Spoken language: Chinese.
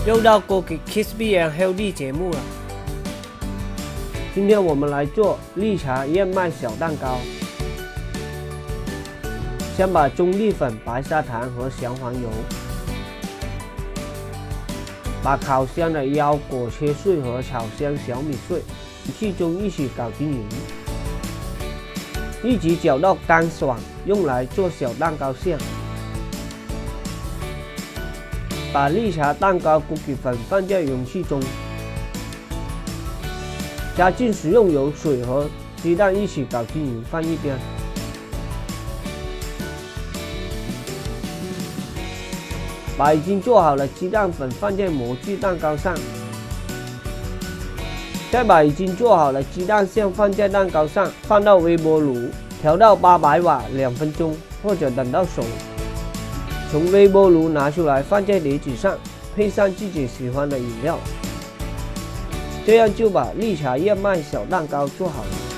又到Cookie Crispy and Healthy 节目了。今天我们来做绿茶燕麦小蛋糕。先把中粒粉、白砂糖和小黄油，把烤箱的腰果切碎和炒香小米碎，气中一起搞均匀，一起搅到干爽，用来做小蛋糕馅。把绿茶蛋糕 cookie 粉放在容器中，加进食用油、水和鸡蛋一起搞均匀，放一边。把已经做好的鸡蛋粉放在模具蛋糕上，再把已经做好的鸡蛋馅放在蛋糕上，放到微波炉调到800瓦2分钟，或者等到熟。从微波炉拿出来放在碟子上，配上自己喜欢的饮料，这样就把绿茶燕麦小蛋糕做好了。